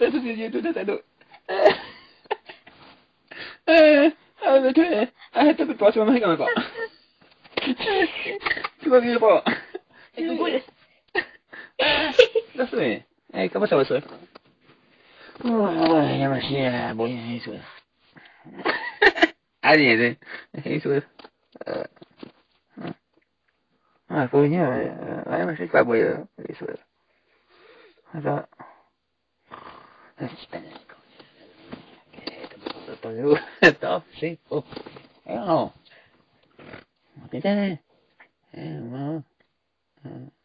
Satu dia tu dah tak ada. Betul eh. Tapi puas memang kan kau. Cuba bila pak. Tunggu je. Dah suai. Kau pasal suai. Oh, ya masih boleh suai. Ada je. Suai. Aku punya, saya masih tak boleh suai. Ada. Tahu, tahu sih. Oh, oh. Kita ni. Mau.